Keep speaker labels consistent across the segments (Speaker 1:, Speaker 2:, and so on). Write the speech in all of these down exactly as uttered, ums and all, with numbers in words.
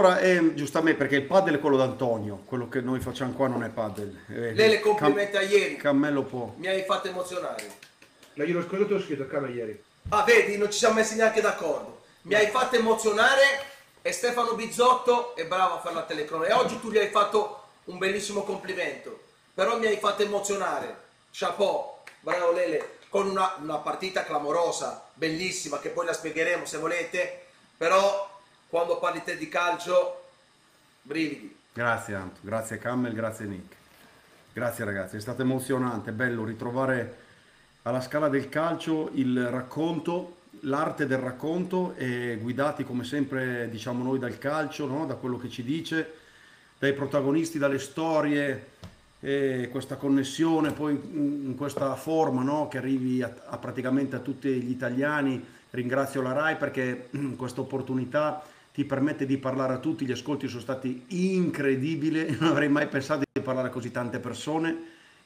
Speaker 1: allora, eh, giustamente, perché il padel è quello d'Antonio, quello che noi facciamo qua non è padel. Eh,
Speaker 2: Lele, complimenti a ieri.
Speaker 1: Cammello può.
Speaker 2: Mi hai fatto emozionare.
Speaker 3: Ma io l'ho scordato, te l'ho scritto a Carlo ieri.
Speaker 2: Ah, vedi, non ci siamo messi neanche d'accordo. Mi hai fatto emozionare e Stefano Bizzotto è bravo a fare la telecronaca. E oggi tu gli hai fatto un bellissimo complimento. Però mi hai fatto emozionare. Chapeau, bravo Lele, con una, una partita clamorosa, bellissima, che poi la spiegheremo se volete. Però quando parli te di calcio, brividi.
Speaker 1: Grazie Anto, grazie Cammel, grazie Nick. Grazie ragazzi, è stato emozionante, è bello ritrovare alla Scala del Calcio il racconto, l'arte del racconto, e guidati come sempre, diciamo noi, dal calcio, no? Da quello che ci dice, dai protagonisti, dalle storie, e questa connessione poi in, in questa forma, no? Che arrivi a, a praticamente a tutti gli italiani. Ringrazio la RAI perché questa opportunità ti permette di parlare a tutti, gli ascolti sono stati incredibili, non avrei mai pensato di parlare a così tante persone,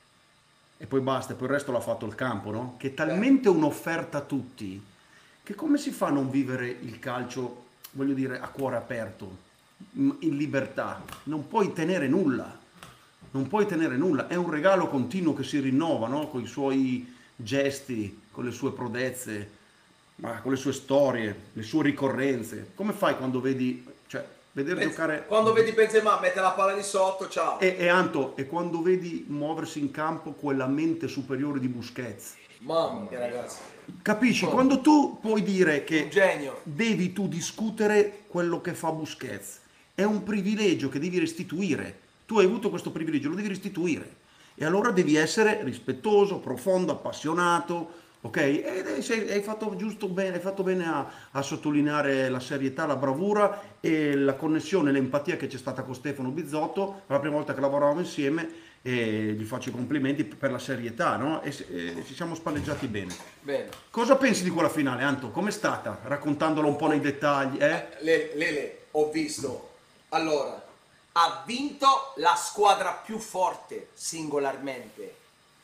Speaker 1: e poi basta, poi il resto l'ha fatto il campo, no? Che è talmente un'offerta a tutti, che come si fa a non vivere il calcio, voglio dire, a cuore aperto, in libertà? Non puoi tenere nulla, non puoi tenere nulla, è un regalo continuo che si rinnova, no? Con i suoi gesti, con le sue prodezze, ma con le sue storie, le sue ricorrenze. Come fai quando vedi, cioè, vedere
Speaker 2: Benz-
Speaker 1: giocare...
Speaker 2: Quando vedi Benzema mette la palla di sotto, ciao.
Speaker 1: E, e Anto, e quando vedi muoversi in campo quella mente superiore di Busquets.
Speaker 2: Mamma mia ragazzi.
Speaker 1: Capisci? Quando tu puoi dire che
Speaker 2: Un genio.
Speaker 1: devi tu discutere quello che fa Busquets, è un privilegio che devi restituire. Tu hai avuto questo privilegio, lo devi restituire. E allora devi essere rispettoso, profondo, appassionato, ok? E sei- hai fatto giusto bene, hai fatto bene a, a sottolineare la serietà, la bravura e la connessione, l'empatia che c'è stata con Stefano Bizzotto la prima volta che lavoravamo insieme, e gli faccio i complimenti per la serietà, no? E, se- e ci siamo spalleggiati bene.
Speaker 2: Bene.
Speaker 1: Cosa pensi di quella finale, Anto? Com'è stata? Raccontandola un po' nei dettagli, eh?
Speaker 2: Lele, Lele, ho visto. Allora, ha vinto la squadra più forte singolarmente.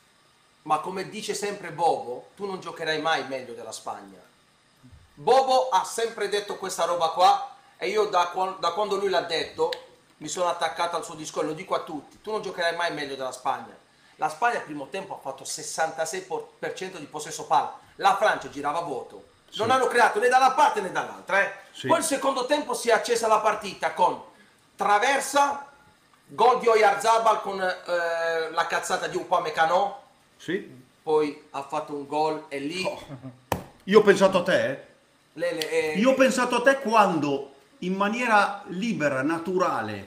Speaker 2: Ma come dice sempre Bobo, tu non giocherai mai meglio della Spagna. Bobo ha sempre detto questa roba qua, e io da, quan- da quando lui l'ha detto mi sono attaccato al suo discorso, lo dico a tutti, tu non giocherai mai meglio della Spagna. La Spagna al primo tempo ha fatto sessantasei per cento di possesso palla, la Francia girava a vuoto, non hanno creato né da una parte né dall'altra. Eh.
Speaker 1: Sì.
Speaker 2: Poi il secondo tempo si è accesa la partita con traversa, gol di Oyarzabal con eh, la cazzata di Upamecano,
Speaker 1: Sì.
Speaker 2: poi ha fatto un gol e lì
Speaker 1: Io ho pensato a te, eh?
Speaker 2: Lele, eh,
Speaker 1: Io ho pensato a te quando, in maniera libera, naturale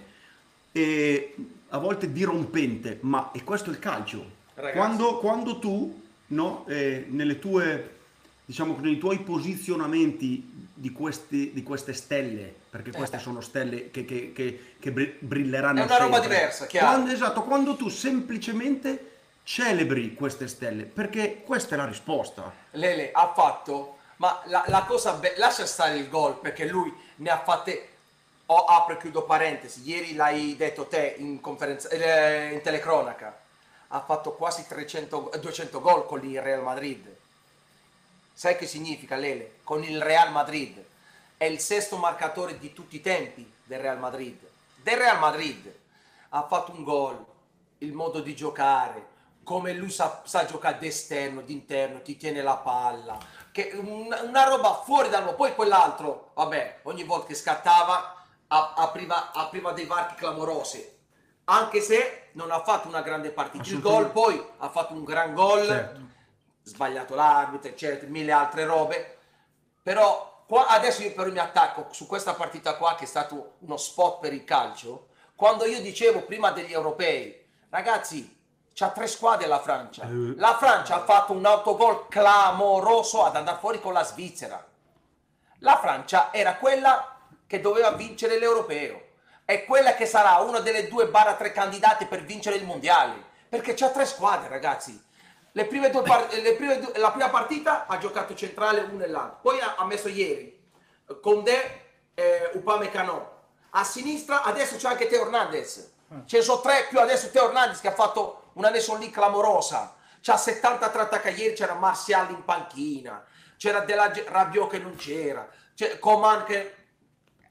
Speaker 1: e a volte dirompente, ma e questo è il calcio.
Speaker 2: Ragazzi.
Speaker 1: Quando, quando tu, no, eh, nelle tue, diciamo, nei tuoi posizionamenti di, questi, di queste stelle, perché queste sono stelle che, che, che, che bri- brilleranno
Speaker 2: È una roba
Speaker 1: sempre.
Speaker 2: diversa, chiaro.
Speaker 1: Quando, esatto, quando tu semplicemente celebri queste stelle, perché questa è la risposta.
Speaker 2: Lele ha fatto, ma la, la cosa be- lascia stare il gol perché lui ne ha fatte. Oh, apro e chiudo parentesi, ieri l'hai detto te in conferenza, eh, in telecronaca, ha fatto quasi trecento, duecento gol con il Real Madrid. Sai che significa, Lele? Con il Real Madrid è il sesto marcatore di tutti i tempi del Real Madrid. Del Real Madrid ha fatto un gol, il modo di giocare, come lui sa, sa giocare d'esterno, d'interno, ti tiene la palla, che una, una roba fuori dal mondo. Poi quell'altro, vabbè, ogni volta che scattava a- apriva, apriva dei varchi clamorosi, anche se non ha fatto una grande partita. Il gol poi ha fatto un gran gol,
Speaker 1: Certo.
Speaker 2: sbagliato l'arbitro, eccetera, mille altre robe, però qua, adesso io però mi attacco su questa partita qua che è stato uno spot per il calcio, quando io dicevo prima degli europei, ragazzi, c'ha tre squadre la Francia, la Francia ha fatto un autogol clamoroso ad andare fuori con la Svizzera. La Francia era quella che doveva vincere l'europeo, è quella che sarà una delle due barra tre candidate per vincere il mondiale, perché c'ha tre squadre, ragazzi. Le prime due par- le prime due- la prima partita ha giocato centrale uno e l'altro, poi ha, ha messo ieri Condé e Upamecano a sinistra, adesso c'è anche Teo Hernandez, ce ne sono tre più adesso Teo Hernandez che ha fatto una Nation League clamorosa, c'ha settantatré attacca, ieri c'era Martial in panchina, c'era Della Rabiot che non c'era, c'è Coman che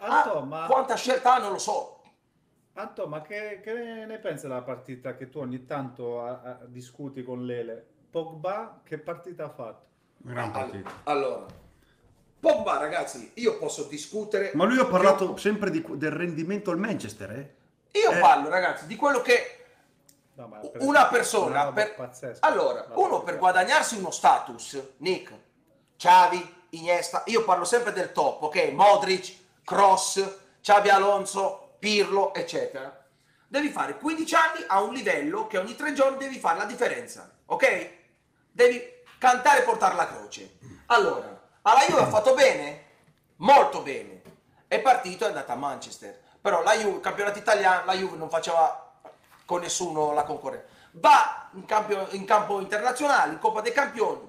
Speaker 4: Anto,
Speaker 2: Ah,
Speaker 4: ma,
Speaker 2: quanta scelta ha non lo so.
Speaker 4: Anto, ma che, che ne pensi della partita che tu ogni tanto a- a- discuti con Lele? Pogba, che partita ha fatto?
Speaker 1: Gran
Speaker 2: All-
Speaker 1: partita.
Speaker 2: Allora, Pogba, ragazzi, io posso discutere.
Speaker 1: Ma lui ha parlato
Speaker 2: Io,
Speaker 1: sempre di- del rendimento al Manchester, eh?
Speaker 2: io
Speaker 1: Eh,
Speaker 2: parlo, ragazzi, di quello che
Speaker 4: No, ma per-
Speaker 2: una
Speaker 4: una
Speaker 2: persona
Speaker 4: roba
Speaker 2: per...
Speaker 4: pazzesca.
Speaker 2: Allora,
Speaker 4: La
Speaker 2: uno
Speaker 4: partita.
Speaker 2: per guadagnarsi uno status, Nick, Xavi, Iniesta, io parlo sempre del top, ok? Modric, Cross, Xavi Alonso, Pirlo, eccetera. Devi fare quindici anni a un livello che ogni tre giorni devi fare la differenza, ok? Devi cantare e portare la croce. Allora, alla Juve ha fatto bene? Molto bene. È partito e è andata a Manchester. Però la Juve, campionato italiano, la Juve non faceva con nessuno la concorrenza. Va in campo, in campo internazionale, in Coppa dei Campioni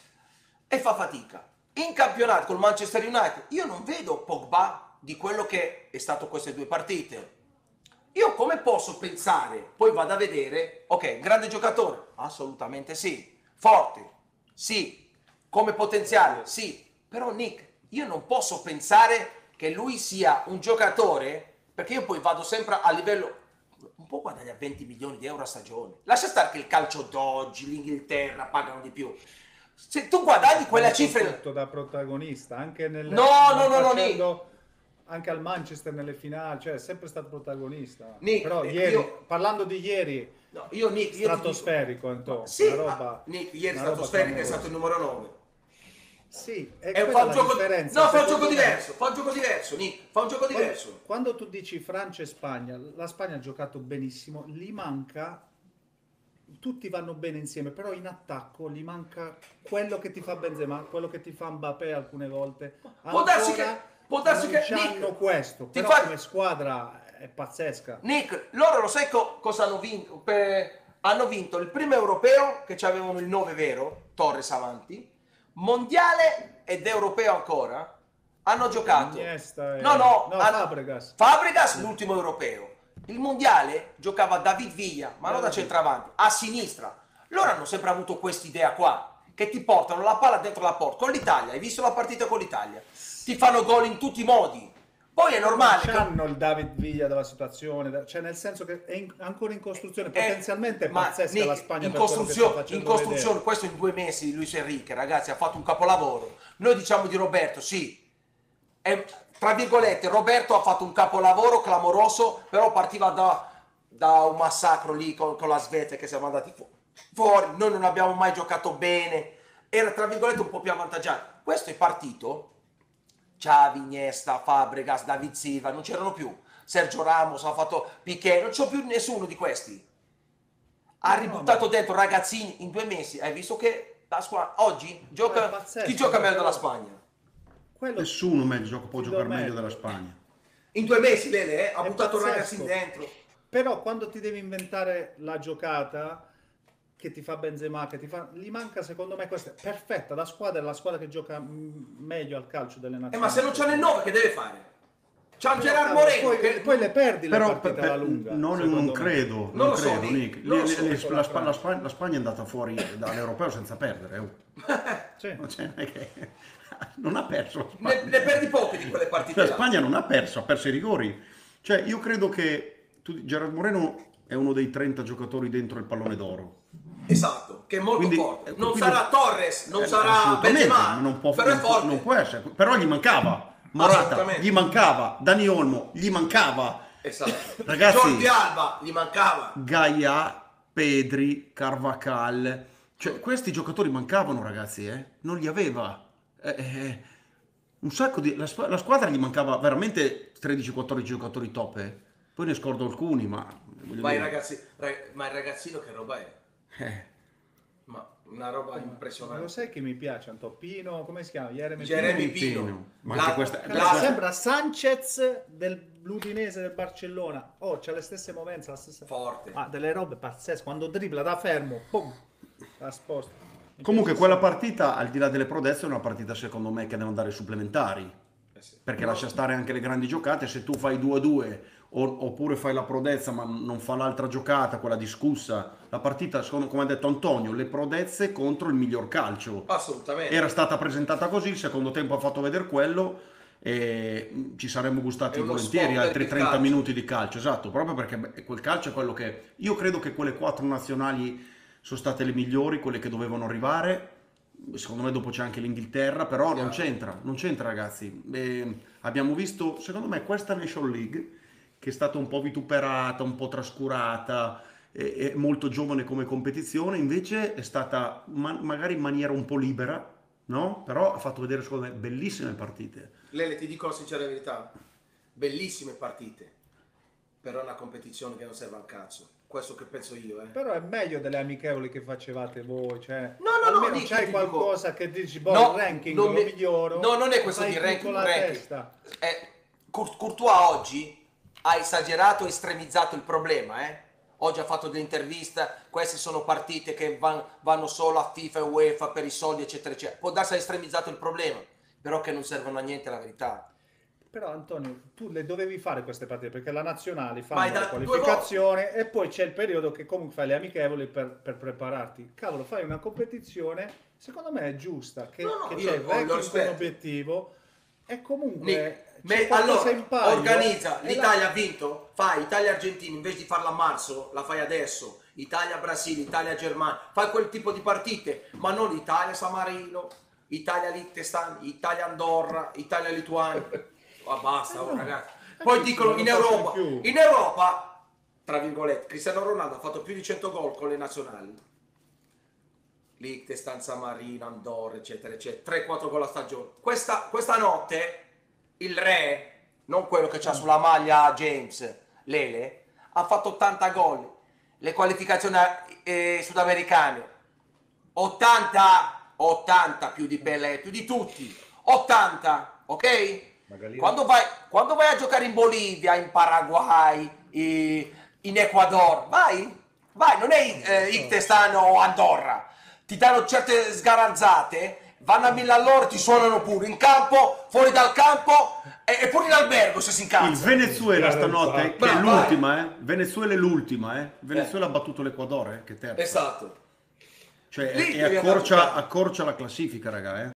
Speaker 2: e fa fatica. In campionato col Manchester United io non vedo Pogba di quello che è stato queste due partite. Io come posso pensare, poi vado a vedere, ok, grande giocatore? Assolutamente sì. Forte? Sì. Come potenziale? Sì. Però Nick, io non posso pensare che lui sia un giocatore, perché io poi vado sempre a livello, un po' guadagna venti milioni di euro a stagione. Lascia stare che il calcio d'oggi, l'Inghilterra pagano di più. Se tu guadagni quella cifra...
Speaker 4: Tutto da protagonista, anche nel
Speaker 2: No, no, no, no,
Speaker 4: facendo- anche al Manchester nelle finali, cioè è sempre stato protagonista.
Speaker 2: Nick,
Speaker 4: Però
Speaker 2: eh,
Speaker 4: ieri,
Speaker 2: io-
Speaker 4: parlando di ieri,
Speaker 2: No, io Nick, io ti dico-
Speaker 4: stratosferico, Anto,
Speaker 2: Sì,
Speaker 4: una roba,
Speaker 2: ma Nick, ieri
Speaker 4: una roba
Speaker 2: stratosferico è
Speaker 4: clamorosa.
Speaker 2: stato il numero nove.
Speaker 4: Sì, è
Speaker 2: È un,
Speaker 4: quella
Speaker 2: fa un
Speaker 4: la
Speaker 2: gioco,
Speaker 4: differenza.
Speaker 2: no, fa un
Speaker 4: secondo
Speaker 2: gioco
Speaker 4: me.
Speaker 2: diverso, fa un gioco diverso, Nick, fa un gioco
Speaker 4: Quando,
Speaker 2: diverso.
Speaker 4: quando tu dici Francia e Spagna, la Spagna ha giocato benissimo, gli manca, tutti vanno bene insieme, però in attacco gli manca quello che ti fa Benzema, quello che ti fa Mbappé alcune volte.
Speaker 2: Può darsi
Speaker 4: Ancora
Speaker 2: che- può darsi
Speaker 4: non
Speaker 2: che-
Speaker 4: c'hanno
Speaker 2: Nick,
Speaker 4: questo,
Speaker 2: ti
Speaker 4: però
Speaker 2: fa-
Speaker 4: come squadra è pazzesca.
Speaker 2: Nick, loro lo sai co- cosa hanno vinto? Per- hanno vinto il primo europeo, che avevano il nove vero, Torres avanti, mondiale ed europeo ancora, hanno giocato.
Speaker 4: Iniesta e-
Speaker 2: No, no,
Speaker 4: no,
Speaker 2: hanno-
Speaker 4: Fabregas.
Speaker 2: Fabregas l'ultimo europeo. Il mondiale giocava David Villa, ma non da
Speaker 4: David.
Speaker 2: centravanti, a sinistra. Loro hanno sempre avuto quest'idea qua, che ti portano la palla dentro la porta. Con l'Italia, hai visto la partita con l'Italia? Ti fanno gol in tutti i modi. Poi è normale che...
Speaker 4: C'hanno il David Villa della situazione, da- cioè nel senso che è in- ancora in costruzione,
Speaker 2: Eh,
Speaker 4: potenzialmente è
Speaker 2: ma,
Speaker 4: pazzesca
Speaker 2: Nick,
Speaker 4: la Spagna
Speaker 2: in
Speaker 4: per quello che sta
Speaker 2: costruzione,
Speaker 4: facendo
Speaker 2: in costruzione
Speaker 4: vedere.
Speaker 2: questo in due mesi Luis Enrique, ragazzi, ha fatto un capolavoro. Noi diciamo di Roberto, sì, è, tra virgolette, Roberto ha fatto un capolavoro clamoroso, però partiva da, da un massacro lì con, con la Svezia che siamo andati fu- fuori, noi non abbiamo mai giocato bene, era tra virgolette un po' più avvantaggiato. Questo è partito, Xavi, Iniesta, Fabregas, David Silva, non c'erano più. Sergio Ramos ha fatto Piqué, non c'è più nessuno di questi. Ha
Speaker 4: No,
Speaker 2: ributtato
Speaker 4: ma-
Speaker 2: dentro ragazzini in due mesi. Hai visto che la squadra oggi gioca.
Speaker 4: È pazzesco,
Speaker 2: Chi gioca meglio
Speaker 4: però-
Speaker 2: della Spagna?
Speaker 4: Quello
Speaker 1: Nessuno meglio, gioca- può
Speaker 4: Ti do
Speaker 1: giocare meglio
Speaker 4: merito.
Speaker 1: della Spagna.
Speaker 2: In due mesi, Lele, eh, ha
Speaker 4: È
Speaker 2: buttato
Speaker 4: pazzesco.
Speaker 2: ragazzini dentro.
Speaker 4: Però quando ti devi inventare la giocata che ti fa Benzema, che ti fa... gli manca secondo me questa. È perfetta, la squadra è la squadra che gioca mm, meglio al calcio delle
Speaker 2: Eh,
Speaker 4: nazioni.
Speaker 2: ma se non c'è nel nove, che deve fare? C'ha un
Speaker 4: Però,
Speaker 2: Gerard
Speaker 4: cavolo,
Speaker 2: Moreno.
Speaker 4: poi,
Speaker 2: che...
Speaker 4: poi le perdi le
Speaker 1: Però
Speaker 4: partite
Speaker 1: per-
Speaker 4: alla
Speaker 1: per-
Speaker 4: lunga.
Speaker 1: non,
Speaker 4: secondo
Speaker 1: non
Speaker 4: me.
Speaker 1: credo,
Speaker 2: Non
Speaker 1: non
Speaker 2: lo so,
Speaker 1: credo,
Speaker 2: Nick,
Speaker 1: Nick.
Speaker 2: non lo
Speaker 1: Le-
Speaker 2: so,
Speaker 1: le-
Speaker 4: con
Speaker 1: la,
Speaker 4: la
Speaker 1: Spa- la
Speaker 4: Francia.
Speaker 1: Spagna, la Spagna è andata fuori dall'Europeo senza perdere. oh.
Speaker 4: Sì.
Speaker 1: Cioè, non è che- non ha perso. la
Speaker 2: Ne,
Speaker 1: Spagna.
Speaker 2: ne perdi poche di quelle partite
Speaker 1: La
Speaker 2: là.
Speaker 1: Spagna non ha perso, ha perso i rigori. Cioè, io credo che tu- Gerard Moreno è uno dei trenta giocatori dentro il pallone d'oro.
Speaker 2: Esatto, che è molto
Speaker 1: Quindi-
Speaker 2: forte.
Speaker 1: eh,
Speaker 2: Non
Speaker 1: quindi-
Speaker 2: sarà Torres, non
Speaker 1: Eh,
Speaker 2: sarà
Speaker 1: assolutamente,
Speaker 2: Benzema,
Speaker 1: non può,
Speaker 2: però è
Speaker 1: non può-
Speaker 2: forte.
Speaker 1: non può essere. Però gli mancava Morata,
Speaker 2: Assolutamente.
Speaker 1: gli mancava Dani Olmo, gli mancava
Speaker 2: Esatto.
Speaker 1: Ragazzi-
Speaker 2: Jordi Alba, gli mancava.
Speaker 1: Gaia, Pedri, Carvajal. Cioè, questi giocatori mancavano, ragazzi, eh? Non li aveva. Eh, eh, un sacco di... La, squ- la squadra gli mancava veramente tredici quattordici giocatori top, eh. Poi ne scordo alcuni, ma... voglio
Speaker 2: Ma, i
Speaker 1: dire,
Speaker 2: ragazzi, ra- ma il ragazzino che roba è?
Speaker 1: eh,
Speaker 2: Ma una roba
Speaker 4: Ma lo
Speaker 2: impressionante.
Speaker 4: sai che mi piace? Antoppino, come si chiama? Jeremy
Speaker 2: Jeremy
Speaker 4: Pino.
Speaker 2: Pino.
Speaker 1: Ma
Speaker 2: La-
Speaker 1: anche questa...
Speaker 4: Cazzo,
Speaker 2: La-
Speaker 4: sembra Sanchez dell'Udinese del Barcellona. Oh, c'ha le stesse movenze, la stessa...
Speaker 2: Forte.
Speaker 4: Ah, delle robe pazzesche. Quando dribbla da fermo, pum, la sposta. Mi
Speaker 1: Comunque
Speaker 4: piace
Speaker 1: quella partita, al di là delle prodezze, è una partita secondo me che deve andare ai supplementari.
Speaker 2: Eh sì.
Speaker 1: Perché lascia stare anche le grandi giocate. Se tu fai due a due o- oppure fai la prodezza ma non fa l'altra giocata, quella discussa, la partita, secondo, come ha detto Antonio, le prodezze contro il miglior calcio.
Speaker 2: Assolutamente.
Speaker 1: Era stata presentata così, il secondo tempo ha fatto vedere quello e mm, ci saremmo gustati
Speaker 2: È uno
Speaker 1: volentieri
Speaker 2: sport
Speaker 1: altri
Speaker 2: di
Speaker 1: trenta
Speaker 2: calcio.
Speaker 1: minuti di calcio, esatto, proprio perché beh, quel calcio è quello che io credo che quelle quattro nazionali sono state le migliori, quelle che dovevano arrivare. Secondo me dopo c'è anche l'Inghilterra, però non
Speaker 2: Chiaro.
Speaker 1: c'entra, non c'entra ragazzi. Eh, abbiamo visto, secondo me, questa Nation League, che è stata un po' vituperata, un po' trascurata, è, è molto giovane come competizione, invece è stata ma- magari in maniera un po' libera, no? Però ha fatto vedere, secondo me, bellissime partite.
Speaker 2: Lele, ti dico la sincera verità, bellissime partite, però è una competizione che non serve al cazzo. Questo che penso io, eh.
Speaker 4: Però è meglio delle amichevoli che facevate voi, cioè
Speaker 2: No, no, no,
Speaker 4: almeno
Speaker 2: Nick,
Speaker 4: c'hai
Speaker 2: ti
Speaker 4: qualcosa che dici, boh,
Speaker 2: No,
Speaker 4: il ranking
Speaker 2: non
Speaker 4: lo
Speaker 2: mi-
Speaker 4: miglioro.
Speaker 2: no, non è questo
Speaker 4: fai
Speaker 2: di
Speaker 4: più
Speaker 2: ranking,
Speaker 4: con la
Speaker 2: ranking.
Speaker 4: testa.
Speaker 2: Eh, Cour- Courtois oggi ha esagerato e estremizzato il problema, eh. Oggi ha fatto dell'intervista, queste sono partite che van- vanno solo a FIFA e UEFA per i soldi, eccetera, eccetera. Può darsi ha estremizzato il problema, però che non servono a niente la verità.
Speaker 4: Però Antonio, tu le dovevi fare queste partite perché la nazionale
Speaker 2: Ma è
Speaker 4: fanno
Speaker 2: da
Speaker 4: la
Speaker 2: due
Speaker 4: qualificazione e poi c'è il periodo che comunque fai le amichevoli per, per prepararti. Cavolo, fai una competizione, secondo me è giusta, che,
Speaker 2: No, no,
Speaker 4: che
Speaker 2: io
Speaker 4: c'è il
Speaker 2: ho- lo
Speaker 4: ranking con
Speaker 2: rispetto.
Speaker 4: obiettivo e comunque
Speaker 2: Nick,
Speaker 4: c'è
Speaker 2: me-
Speaker 4: qualcosa
Speaker 2: allora,
Speaker 4: in palio.
Speaker 2: organizza,
Speaker 4: e
Speaker 2: l'Italia
Speaker 4: la-
Speaker 2: ha vinto, fai Italia-Argentina, invece di farla a marzo, la fai adesso, Italia-Brasile, Italia-Germania, fai quel tipo di partite, ma non Italia-San Marino, Italia-Liechtenstein, Italia-Andorra, Italia-Lituania, ma basta,
Speaker 4: Eh
Speaker 2: oh,
Speaker 4: no,
Speaker 2: ragazzi.
Speaker 4: eh
Speaker 2: Poi
Speaker 4: sì,
Speaker 2: dicono
Speaker 4: non
Speaker 2: in
Speaker 4: lo faccio
Speaker 2: Europa,
Speaker 4: di più.
Speaker 2: in Europa, tra virgolette, Cristiano Ronaldo ha fatto più di cento gol con le nazionali. Liechtenstein, San Marino, Andorra, eccetera, eccetera, tre quattro gol a stagione. Questa, questa notte il re, non quello che c'ha sulla maglia James, Lele, ha fatto ottanta gol. Le qualificazioni eh, sudamericane, ottanta, ottanta più di Pelé, più di tutti, ottanta, ok?
Speaker 3: Magari
Speaker 2: Quando vai, quando vai a giocare in Bolivia, in Paraguay, i- in Ecuador, vai, vai, non è eh, Liechtenstein o Andorra, ti danno certe sgaranzate, vanno a mille all'ora, ti suonano pure in campo, fuori dal campo e, e pure in albergo se si
Speaker 1: Il
Speaker 2: incazza.
Speaker 1: Venezuela
Speaker 3: Chiaro,
Speaker 1: stanotte,
Speaker 3: esatto.
Speaker 1: che è
Speaker 2: Ma vai.
Speaker 1: l'ultima, eh? Venezuela è l'ultima, eh? Venezuela ha battuto l'Equador, eh? Che terza.
Speaker 2: Esatto.
Speaker 1: Cioè,
Speaker 2: Lì
Speaker 1: e
Speaker 2: devi
Speaker 1: accorcia,
Speaker 2: andare a
Speaker 1: accorcia la classifica, raga, eh?